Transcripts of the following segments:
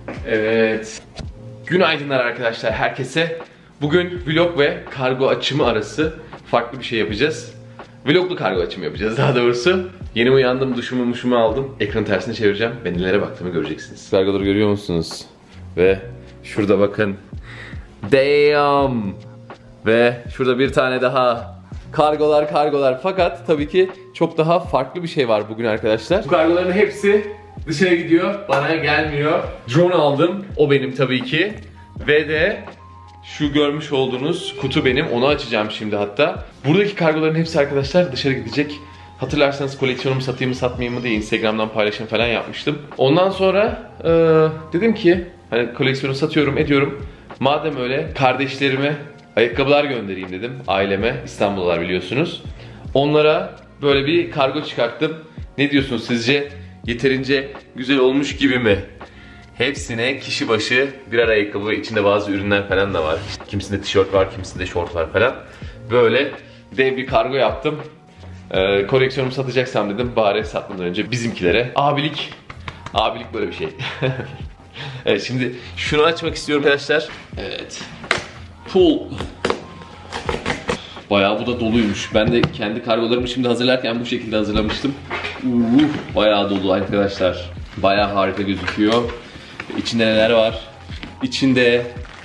Evet. Günaydınlar arkadaşlar herkese. Bugün vlog ve kargo açımı arası farklı bir şey yapacağız. Vloglu kargo açımı yapacağız daha doğrusu. Yeni uyandım, duşumu aldım. Ekranı tersine çevireceğim ve nelere baktığımı göreceksiniz. Kargoları görüyor musunuz? Ve şurada bakın. Damn! Ve şurada bir tane daha. Kargolar. Fakat tabii ki çok daha farklı bir şey var bugün arkadaşlar. Bu kargoların hepsi dışarı gidiyor, bana gelmiyor. Drone aldım, o benim tabii ki. Ve de şu görmüş olduğunuz kutu benim, onu açacağım şimdi hatta. Buradaki kargoların hepsi arkadaşlar dışarı gidecek. Hatırlarsanız koleksiyonumu satayım mı satmayayım mı diye Instagram'dan paylaşım falan yapmıştım. Ondan sonra dedim ki hani koleksiyonu satıyorum ediyorum. Madem öyle kardeşlerime ayakkabılar göndereyim dedim, aileme. İstanbul'dalar biliyorsunuz. Onlara böyle bir kargo çıkarttım. Ne diyorsunuz sizce? Yeterince güzel olmuş gibi mi? Hepsine kişi başı birer ayakkabı, içinde bazı ürünler falan da var. Kimisinde tişört var, kimisinde şort var falan. Böyle dev bir kargo yaptım. Koleksiyonumu satacaksam dedim bari satmadan önce bizimkilere. Abilik böyle bir şey. Evet, şimdi şunu açmak istiyorum arkadaşlar. Evet. Full. Bayağı bu da doluymuş. Ben de kendi kargolarımı şimdi hazırlarken bu şekilde hazırlamıştım. Bayağı dolu arkadaşlar. Bayağı harika gözüküyor. İçinde neler var? İçinde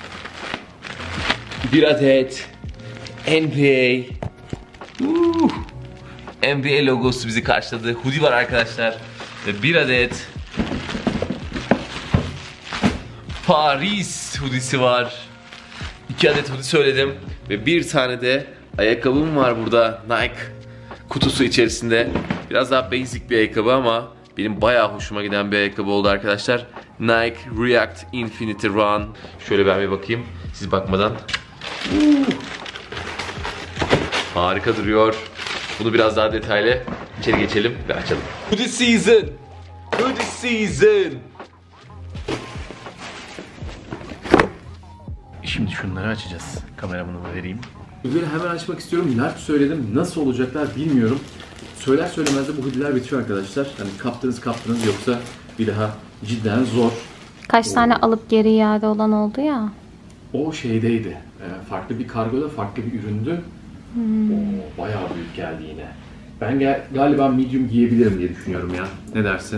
bir adet NBA NBA logosu bizi karşıladı. Hoodie var arkadaşlar. Ve bir adet Paris hoodiesi var. 2 adet hoodie söyledim. Ve bir tane de ayakkabım var burada. Nike kutusu içerisinde. Biraz daha basic bir ayakkabı ama benim bayağı hoşuma giden bir ayakkabı oldu arkadaşlar. Nike React Infinity Run. Şöyle ben bir bakayım siz bakmadan. Harika duruyor. Bunu biraz daha detaylı içeri geçelim ve açalım. Hoodie season. Hoodie season. Şimdi şunları açacağız. Kameramı vereyim. Hoodie'leri hemen açmak istiyorum. Large söyledim. Nasıl olacaklar bilmiyorum. Söyler söylemez de bu hoodie'ler bitiyor arkadaşlar. Hani kaptınız yoksa bir daha cidden zor. Kaç tane alıp geri iade olan oldu ya. O şeydeydi. Farklı bir kargoda farklı bir üründü. Bayağı büyük geldi yine. Ben galiba medium giyebilirim diye düşünüyorum ya. Ne dersin?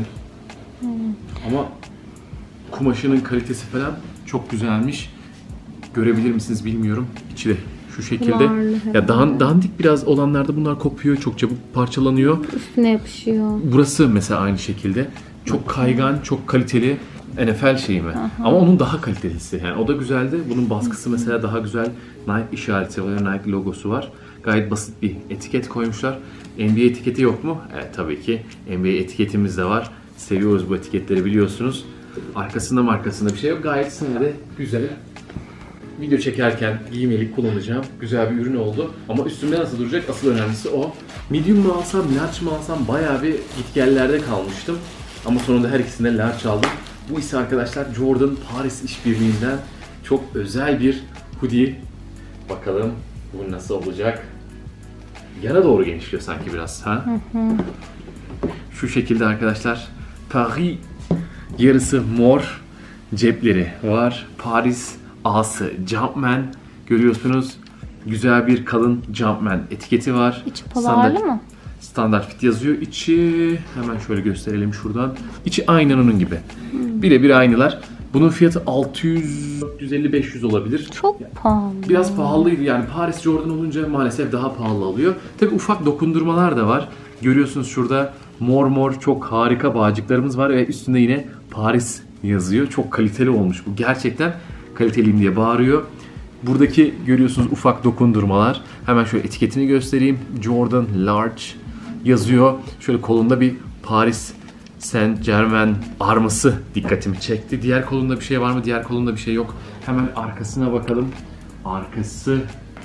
Ama kumaşının kalitesi falan çok güzelmiş. Görebilir misiniz bilmiyorum. İçi de şu şekilde. Ya dandik biraz olanlarda bunlar kopuyor, çok çabuk parçalanıyor. Üstüne yapışıyor. Burası mesela aynı şekilde. Çok kaygan, çok kaliteli. NFL şeyi mi? Ama onun daha kalitelisi. Yani o da güzeldi. Bunun baskısı mesela daha güzel. Nike işareti var, Nike logosu var. Gayet basit bir etiket koymuşlar. NBA etiketi yok mu? Evet tabii ki. NBA etiketimiz de var. Seviyoruz bu etiketleri biliyorsunuz. Arkasında bir şey yok. Gayet sade, güzel. Video çekerken giymelik kullanacağım. Güzel bir ürün oldu. Ama üstümde nasıl duracak? Asıl önemlisi o. Medium mu alsam, large mı alsam bayağı bir gitgellerde kalmıştım. Ama sonunda her ikisinde large aldım. Bu ise arkadaşlar Jordan Paris işbirliğinden çok özel bir hoodie. Bakalım bu nasıl olacak? Yana doğru genişliyor sanki biraz. Ha? Şu şekilde arkadaşlar. Paris yarısı mor cepleri var. Paris A'sı Jumpman görüyorsunuz. Güzel bir kalın Jumpman etiketi var. İçi polarlı mı? Standart fit yazıyor. İçi hemen şöyle gösterelim şuradan. İçi aynen onun gibi. Birebir aynılar. Bunun fiyatı 600, 450-500 olabilir. Çok pahalı. Biraz pahalıydı yani Paris Jordan olunca maalesef daha pahalı alıyor. Tabi ufak dokundurmalar da var. Görüyorsunuz şurada mor çok harika bağcıklarımız var ve üstünde yine Paris yazıyor. Çok kaliteli olmuş bu. Gerçekten kaliteliyim diye bağırıyor. Buradaki görüyorsunuz ufak dokundurmalar. Hemen şöyle etiketini göstereyim. Jordan Large yazıyor. Şöyle kolunda bir Paris Saint-Germain arması dikkatimi çekti. Diğer kolunda bir şey var mı? Diğer kolunda bir şey yok. Hemen arkasına bakalım. Arkası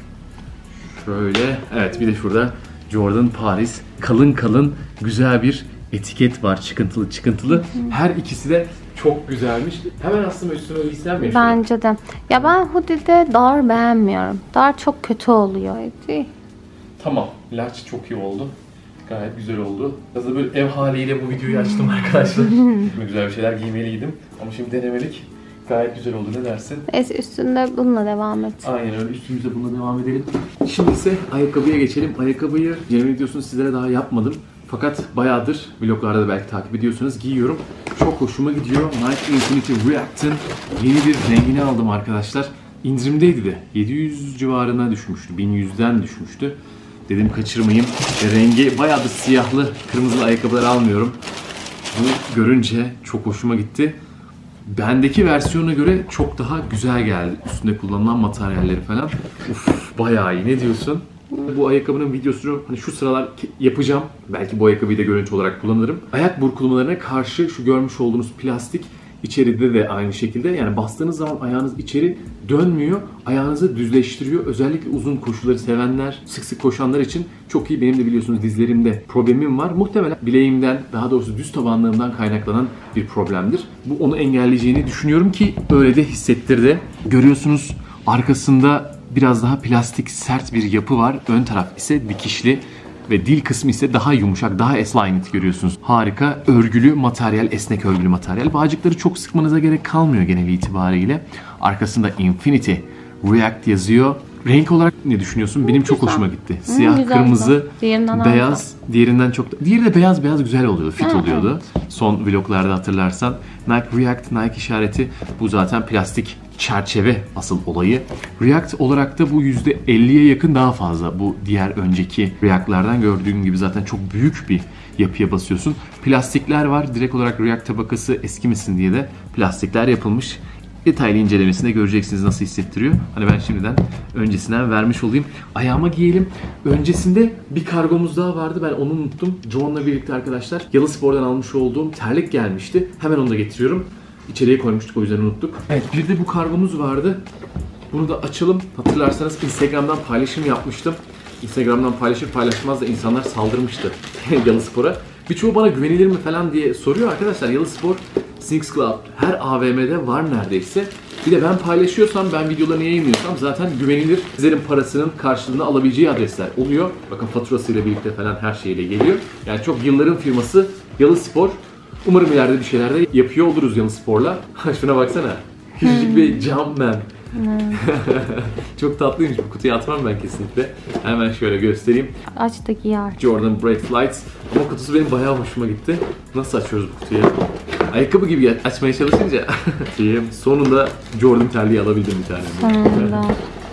şöyle. Evet bir de şurada Jordan Paris. Kalın güzel bir etiket var. Çıkıntılı. Her ikisi de çok güzelmiş. Hemen aslında üstüne giysem mi? Bence de. Ya ben hoodie'de dar beğenmiyorum. Dar çok kötü oluyor. Tamam. Large çok iyi oldu. Gayet güzel oldu. Biraz da böyle ev haliyle bu videoyu açtım arkadaşlar. Şimdi güzel bir şeyler giymeliydim. Ama şimdi denemelik. Gayet güzel oldu. Ne dersin? Üstünde bununla devam et. Aynen öyle. Üstümüzde bununla devam edelim. Şimdi ise ayakkabıya geçelim. Ayakkabıyı deneme videosunu sizlere daha yapmadım. Fakat bayağıdır vloglarda da belki takip ediyorsanız giyiyorum. Çok hoşuma gidiyor. Nike Infinity React'ın yeni bir rengini aldım arkadaşlar. İndirimdeydi de. 700 civarına düşmüştü. 1100'den düşmüştü. Dedim kaçırmayayım. Ve rengi bayağı da siyahlı, kırmızılı ayakkabılar almıyorum. Bu görünce çok hoşuma gitti. Bendeki versiyona göre çok daha güzel geldi. Üstünde kullanılan materyalleri falan. Uf, bayağı iyi. Ne diyorsun? Bu ayakkabının videosunu hani şu sıralar yapacağım. Belki bu ayakkabıyı da görüntü olarak kullanırım. Ayak burkulmalarına karşı şu görmüş olduğunuz plastik içeride de aynı şekilde. Yani bastığınız zaman ayağınız içeri dönmüyor. Ayağınızı düzleştiriyor. Özellikle uzun koşuları sevenler, sık sık koşanlar için çok iyi. Benim de biliyorsunuz dizlerimde problemim var. Muhtemelen bileğimden, daha doğrusu düz tabanlığımdan kaynaklanan bir problemdir. Bu onu engelleyeceğini düşünüyorum ki öyle de hissettirdi. Görüyorsunuz arkasında biraz daha plastik sert bir yapı var. Ön taraf ise dikişli ve dil kısmı ise daha yumuşak, daha esneklik görüyorsunuz. Harika örgülü materyal, esnek örgülü materyal. Bağcıkları çok sıkmanıza gerek kalmıyor genel itibariyle. Arkasında Infinity React yazıyor. Renk olarak ne düşünüyorsun? Benim çok hoşuma gitti. Siyah, güzel, kırmızı, diğerinden beyaz. Diğerinden çok... Diğeri de beyaz beyaz güzel oluyordu, fit oluyordu. Son vloglarda hatırlarsan. Nike React, Nike işareti. Bu zaten plastik çerçeve asıl olayı. React olarak da bu %50'ye yakın daha fazla. Bu diğer önceki React'lardan gördüğün gibi zaten çok büyük bir yapıya basıyorsun. Plastikler var. Direkt olarak React tabakası eskimesin diye de plastikler yapılmış. Detaylı incelemesinde göreceksiniz nasıl hissettiriyor. Hani ben şimdiden öncesinden vermiş olayım. Ayağıma giyelim. Öncesinde bir kargomuz daha vardı. Ben onu unuttum. John'la birlikte arkadaşlar Yalı Spor'dan almış olduğum terlik gelmişti. Hemen onu da getiriyorum. İçeriye koymuştuk, o yüzden unuttuk. Evet, bir de bu kargomuz vardı. Bunu da açalım. Hatırlarsanız Instagram'dan paylaşım yapmıştım. Instagram'dan paylaşır paylaşmaz da insanlar saldırmıştı Yalı Spor'a. Birçoğu bana güvenilir mi falan diye soruyor arkadaşlar. Yalı Spor, Sneaks Club her AVM'de var neredeyse. Bir de ben paylaşıyorsam, ben videolarını yayınlıyorsam zaten güvenilir, sizlerin parasının karşılığını alabileceği adresler oluyor. Bakın faturasıyla birlikte falan her şeyle geliyor. Yani çok yılların firması Yalı Spor. Umarım ileride bir şeyler de yapıyor oluruz Yalı Spor'la. Şuna baksana. Küçücük bir Jumpman. Çok tatlıymış, bu kutuyu atmam ben kesinlikle. Hemen şöyle göstereyim. Aç da giyer. Jordan Break Flights. Ama kutusu benim bayağı hoşuma gitti. Nasıl açıyoruz bu kutuyu? Ayakkabı gibi açmaya çalışınca sonunda Jordan terliği alabildim bir tane. Sonunda.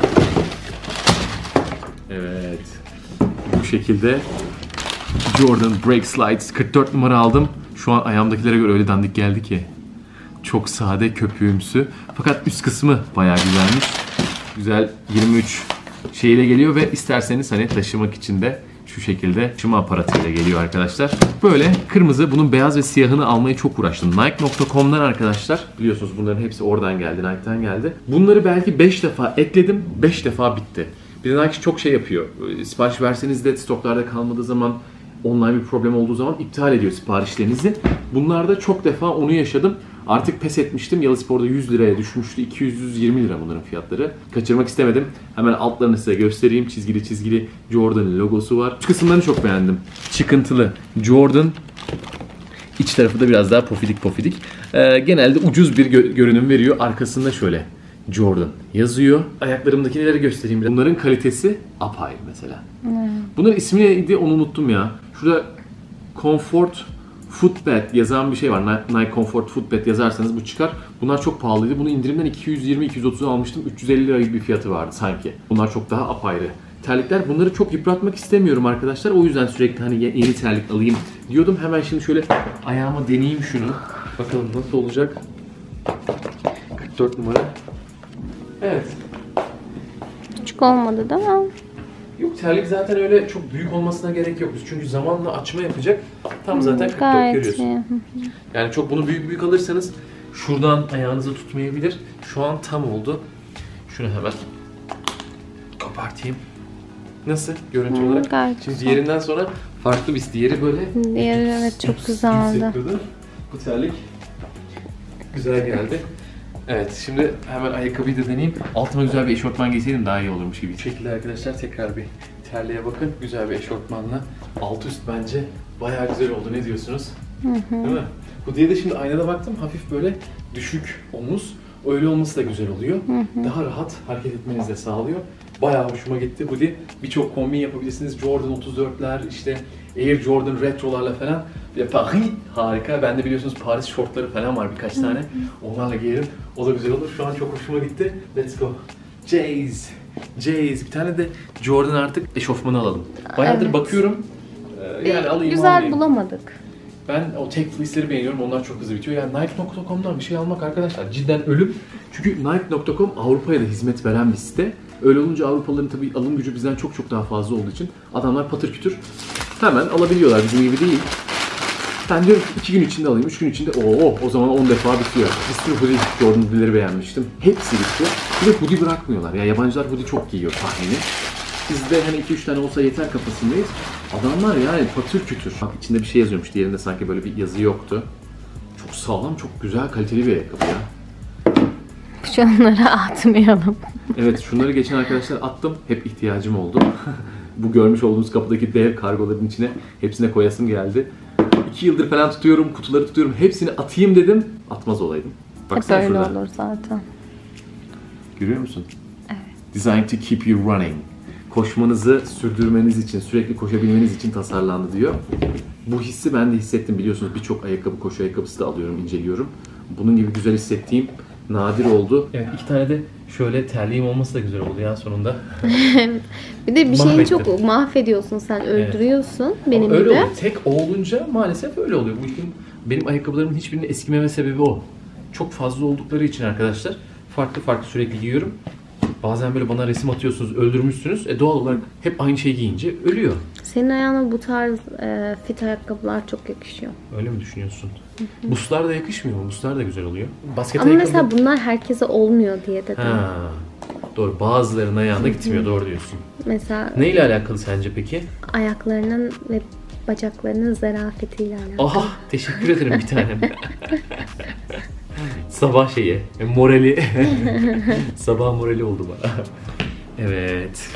Evet. Bu şekilde Jordan Break Slides 44 numara aldım. Şu an ayağımdakilere göre öyle dandik geldi ki. Çok sade, köpüğümsü. Fakat üst kısmı bayağı güzelmiş. Güzel 23 şeyle geliyor ve isterseniz hani taşımak için de şu şekilde taşıma aparatıyla geliyor arkadaşlar. Böyle kırmızı, bunun beyaz ve siyahını almaya çok uğraştım. Nike.com'dan arkadaşlar. Biliyorsunuz bunların hepsi oradan geldi, Nike'dan geldi. Bunları belki 5 defa ekledim, 5 defa bitti. Bir de Nike çok şey yapıyor. Sipariş verseniz de stoklarda kalmadığı zaman, online bir problem olduğu zaman iptal ediyor siparişlerinizi. Bunlarda çok defa onu yaşadım. Artık pes etmiştim. Yalı Spor'da 100 liraya düşmüştü. 220 lira bunların fiyatları. Kaçırmak istemedim. Hemen altlarını size göstereyim. Çizgili çizgili Jordan'ın logosu var. Şu kısımlarını çok beğendim. Çıkıntılı Jordan. İç tarafı da biraz daha pofidik pofidik. Genelde ucuz bir görünüm veriyor. Arkasında şöyle Jordan yazıyor. Ayaklarımdakileri göstereyim biraz. Bunların kalitesi apayrı mesela. Bunların ismi neydi onu unuttum ya. Şurada Comfort Footbed yazan bir şey var. Nike Comfort Footbed yazarsanız bu çıkar. Bunlar çok pahalıydı. Bunu indirimden 220-230'a almıştım. 350 lira gibi bir fiyatı vardı sanki. Bunlar çok daha apayrı terlikler. Bunları çok yıpratmak istemiyorum arkadaşlar. O yüzden sürekli hani yeni terlik alayım diyordum. Hemen şimdi şöyle ayağıma deneyeyim şunu. Bakalım nasıl olacak. 44 numara. Evet. Küçük olmadı değil mi? Yok, terlik zaten öyle çok büyük olmasına gerek yok. Çünkü zamanla açma yapacak. Tam zaten 44 Gayet görüyorsun. iyi. Yani çok bunu büyük büyük alırsanız şuradan ayağınızı tutmayabilir. Şu an tam oldu. Şunu hemen kopartayım. Nasıl görüntü olarak? Gayet Şimdi güzel. diğerinden sonra farklı bir diğeri böyle. Diğeri evet çok güzeldi. Bu terlik güzel geldi. Evet, şimdi hemen ayakkabıyı da deneyeyim. Altıma güzel bir eşortman giyseydim daha iyi olurmuş gibi. Bu şekilde arkadaşlar tekrar bir terliğe bakın. Güzel bir eşofmanla. Alt üst bence bayağı güzel oldu. Ne diyorsunuz? Değil mi? Hoodie'ye de şimdi aynada baktım. Hafif böyle düşük omuz. Öyle olması da güzel oluyor. Daha rahat hareket etmenizi de sağlıyor. Bayağı hoşuma gitti hoodie. Birçok kombin yapabilirsiniz. Jordan 34'ler, işte Air Jordan Retro'larla falan. Bir de Paris harika. Bende biliyorsunuz Paris şortları falan var birkaç tane. Onlarla giyerim. O da güzel olur. Şu an çok hoşuma gitti. Let's go. Jays. Bir tane de Jordan artık eşofmanı alalım. Bayağıdır bakıyorum. Yani alayım Güzel almayayım. bulamadık. Ben o tek fleece'leri beğeniyorum. Onlar çok hızlı bitiyor. Yani Nike.com'dan bir şey almak arkadaşlar cidden ölüm. Çünkü Nike.com Avrupa'ya da hizmet veren bir site. Öyle olunca Avrupalıların tabii alım gücü bizden çok daha fazla olduğu için adamlar patır kütür hemen alabiliyorlar. Bizim gibi değil. Ben diyorum ki 2 gün içinde alayım, 3 gün içinde o zaman 10 defa bitiyor. Bir sürü hoodie Jordan hoodie'leri beğenmiştim. Hepsi bitti. Bir de hoodie bırakmıyorlar. Ya yabancılar hoodie çok giyiyor tahmini. Bizde hani 2-3 tane olsa yeter kafasındayız. Adamlar yani patır kütür. Bak içinde bir şey yazıyormuş. Diğerinde sanki böyle bir yazı yoktu. Çok sağlam, çok güzel, kaliteli bir ayakkabı ya. Şunları atmayalım. Evet, şunları geçen arkadaşlar attım. Hep ihtiyacım oldu. Bu görmüş olduğunuz kapıdaki dev kargoların içine hepsine koyasım geldi. 2 yıldır falan tutuyorum, kutuları tutuyorum. Hepsini atayım dedim. Atmaz olaydım. Baksana Hep öyle şurada. olur zaten. Görüyor musun? Evet. Designed to keep you running. Koşmanızı sürdürmeniz için, sürekli koşabilmeniz için tasarlandı diyor. Bu hissi ben de hissettim, biliyorsunuz birçok ayakkabı, koşu ayakkabısı da alıyorum, inceliyorum. Bunun gibi güzel hissettiğim nadir oldu. Evet, 2 tane de şöyle terliğim olması da güzel oldu ya sonunda. Evet. Bir de bir şeyi Mahvettim. çok mahvediyorsun sen, öldürüyorsun benim Ama öyle gibi. oluyor. Tek olunca maalesef öyle oluyor. Bu işin, benim ayakkabılarımın hiçbirinin eskimeme sebebi o. Çok fazla oldukları için arkadaşlar farklı sürekli giyiyorum. Bazen böyle bana resim atıyorsunuz, öldürmüşsünüz. Doğal olarak hep aynı şeyi giyince ölüyor. Senin ayağına bu tarz fit ayakkabılar çok yakışıyor. Öyle mi düşünüyorsun? Buslar da yakışmıyor mu? Buslar da güzel oluyor. Basket Ama ayakkabı... mesela bunlar herkese olmuyor diye dedim. Ha, doğru. Bazılarının ayağına gitmiyor. Doğru diyorsun. Mesela Neyle alakalı sence peki? ayaklarının ve bacaklarının zarafetiyle alakalı. Aha, teşekkür ederim bir tanem. Sabah şeyi, morali. Sabah morali oldu bana. Evet.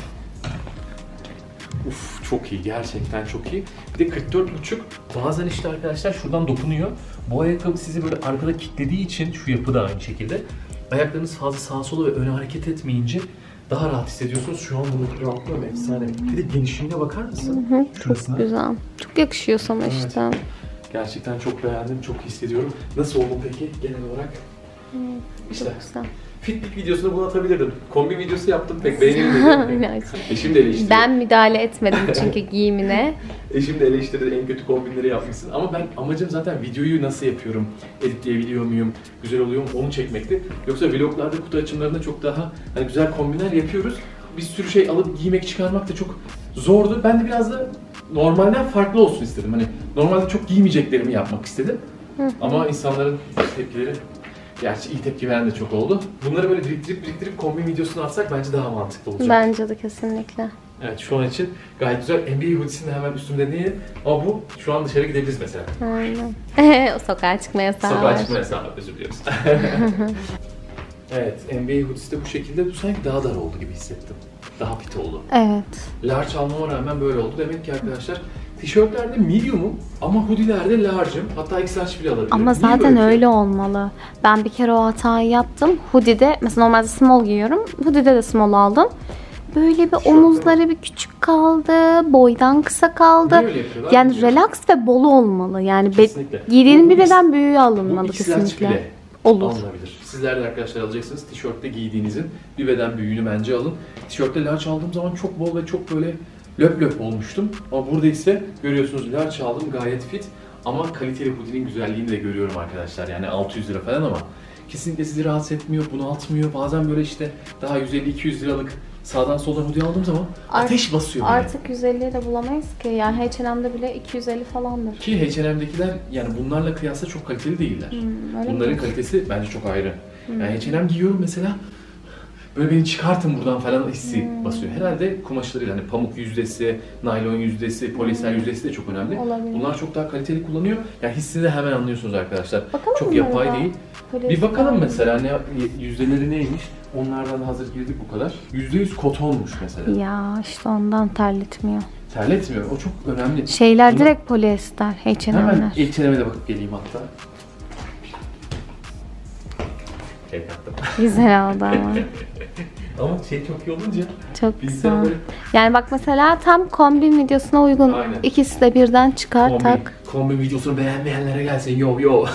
Uf, çok iyi, gerçekten çok iyi. Bir de 44,5. Bazen işte arkadaşlar şuradan dokunuyor. Bu ayakkabı sizi böyle arkada kilitlediği için, şu yapı da aynı şekilde, ayaklarınız fazla sağa sola ve öne hareket etmeyince daha rahat hissediyorsunuz. Şu an bunu rahatlıyorum, efsane. Bir de genişliğine bakar mısın? Çok güzel. Çok yakışıyor sana Evet. işte. Gerçekten çok beğendim, çok hissediyorum. Nasıl oldu peki genel olarak? İşte. Çok güzel. Fitbit videosunu bunu atabilirdim. Kombin videosu yaptım, pek beğenilmedi. Eşim de eleştirdi. Ben müdahale etmedim çünkü giyimine. Eşim de eleştirdi, en kötü kombinleri yapmışsın. Ama ben amacım zaten videoyu nasıl yapıyorum, editleyebiliyor muyum, güzel oluyor mu onu çekmekti. Yoksa vloglarda, kutu açımlarında çok daha hani güzel kombinler yapıyoruz. Bir sürü şey alıp giymek, çıkarmak da çok zordu. Ben de biraz da normalden farklı olsun istedim. Hani normalde çok giymeyeceklerimi yapmak istedim. Ama insanların tepkileri, gerçi iyi tepki veren de çok oldu. Bunları böyle biriktirip kombin videosunu atsak bence daha mantıklı olacak. Bence de kesinlikle. Evet, şu an için gayet güzel. NBA hoodiesini hemen üstümde değil. Ama bu şu an dışarı gidebiliriz mesela. Aynen. O sokağa çıkma yasağı Sokağa var. çıkma yasağı, özür diliyoruz. Evet, NBA hoodiesi de bu şekilde. Bu sanki daha dar oldu gibi hissettim. Daha fit oldu. Evet. Large almama rağmen böyle oldu. Demek ki arkadaşlar tişörtlerde medium'um ama hoodielerde large'ım. Hatta XL bile alabilirim. Ama Niye zaten böyle bir şey? öyle olmalı. Ben bir kere o hatayı yaptım. Hoodie'de, mesela normalde small giyiyorum. Hoodie'de de small aldım. Böyle bir omuzları bir küçük kaldı, boydan kısa kaldı. Niye öyle yapıyorlar? Yani Bilmiyorum. relax ve bol olmalı. Yani Kesinlikle. giydiğinin bir Bu beden büyüğü Bu alınmalı XL kesinlikle. bile Olur. alınabilir. Sizler de arkadaşlar alacaksınız. Tişörtte giydiğinizin bir beden büyüğünü bence alın. Tişörtte large aldığım zaman çok bol ve çok böyle löp olmuştum. Ama burada ise görüyorsunuz large aldım, gayet fit. Ama kaliteli hoodie'nin güzelliğini de görüyorum arkadaşlar. Yani 600 lira falan ama kesinlikle sizi rahatsız etmiyor, bunaltmıyor. Bazen böyle işte daha 150-200 liralık sağdan soldan hoodie aldığım zaman ateş basıyor beni. Artık 150'ye de bulamayız ki. Yani H&M'de bile 250 falandır. Ki H&M'dekiler yani bunlarla kıyasla çok kaliteli değiller. Öyle Bunların mi? kalitesi bence çok ayrı. Yani H&M giyiyorum mesela, böyle beni çıkartın buradan falan hissi basıyor. Herhalde kumaşlarıyla, hani pamuk yüzdesi, naylon yüzdesi, poliester yüzdesi de çok önemli. Olabilir. Bunlar çok daha kaliteli kullanıyor. Yani hissini de hemen anlıyorsunuz arkadaşlar. Bakalım çok bunlara yapay da. değil. Bir bakalım mesela ne yüzdeleri neymiş. Onlardan hazır girdik bu kadar. %100 kotonmuş mesela. Ya işte ondan terletmiyor. Terletmiyor. O çok önemli. Şeyler direkt polyester, Hemen H&M'ler. H&M'e de bakıp geleyim hatta. Şey kattım. Güzel oldu ama. Ama şey çok iyi olunca. Çok Bizden güzel. böyle Yani bak mesela tam kombin videosuna uygun. Aynen. İkisi de birden çıkar tak. Kombi videosunu beğenmeyenlere gelsin. Yo.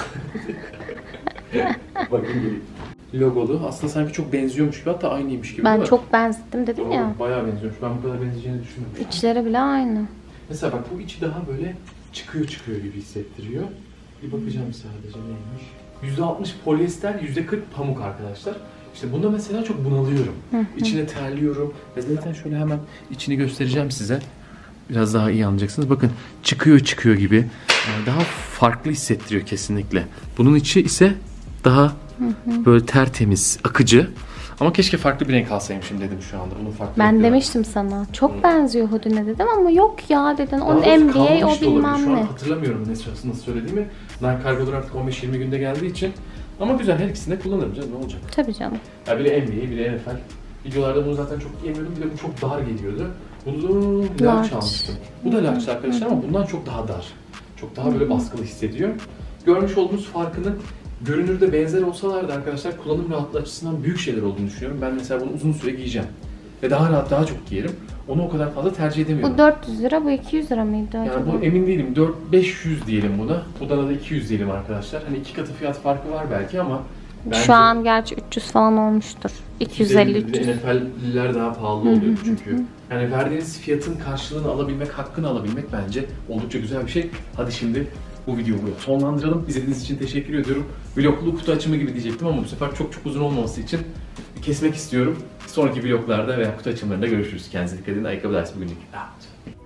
Bakın geleyim. Logolu. Aslında sanki çok benziyormuş gibi, hatta aynıymış gibi. Ben çok benzettim dedim ya. Bayağı benziyormuş. Ben bu kadar benzeyeceğini düşünmemiştim. İçleri bile aynı. Mesela bak bu içi daha böyle çıkıyor gibi hissettiriyor. Bir bakacağım sadece neymiş. %60 polyester, %40 pamuk arkadaşlar. İşte bunda mesela çok bunalıyorum. İçine terliyorum. Ve zaten şöyle hemen içini göstereceğim size. Biraz daha iyi anlayacaksınız. Bakın çıkıyor gibi. Yani daha farklı hissettiriyor kesinlikle. Bunun içi ise daha böyle tertemiz, akıcı. Ama keşke farklı bir renk alsaymışım dedim şu anda. Bunun farklı Ben renkleri var. demiştim sana. Çok benziyor Houdin'e dedim ama yok ya dedin. Onun Daha doğrusu NBA o kalmamış da olabilir. bilmem Şu an ne. hatırlamıyorum nasıl söylediğimi. Nike kargolar artık 15-20 günde geldiği için. Ama güzel, her ikisini de kullanırım canım, ne olacak? Tabii canım. Ya biri NBA, biri NFL. Videolarda bunu zaten çok yemiyordum. Bir de bu çok dar geliyordu. Bunu large Large. almıştım. Bu da large arkadaşlar ama bundan çok daha dar. Çok daha böyle baskılı hissediyor. Görmüş olduğunuz farkının görünürde benzer olsalar da arkadaşlar kullanım rahatlığı açısından büyük şeyler olduğunu düşünüyorum. Ben mesela bunu uzun süre giyeceğim. Ve daha rahat, daha çok giyerim. Onu o kadar fazla tercih edemiyorum. Bu 400 lira, bu 200 lira mıydı acaba? Yani bu emin değilim. 400-500 diyelim buna. Buna da 200 diyelim arkadaşlar. Hani iki katı fiyat farkı var belki ama bence Şu an gerçi 300 falan olmuştur. 250-300. NFL'liler daha pahalı oluyor çünkü. Yani verdiğiniz fiyatın karşılığını alabilmek, hakkını alabilmek bence oldukça güzel bir şey. Hadi şimdi bu videoyu burada sonlandıralım. İzlediğiniz için teşekkür ediyorum. Vloglu kutu açımı gibi diyecektim ama bu sefer çok uzun olmaması için kesmek istiyorum. Sonraki vloglarda veya kutu açımlarında görüşürüz. Kendinize dikkat edin. Ayakkabı dersi bugünlük.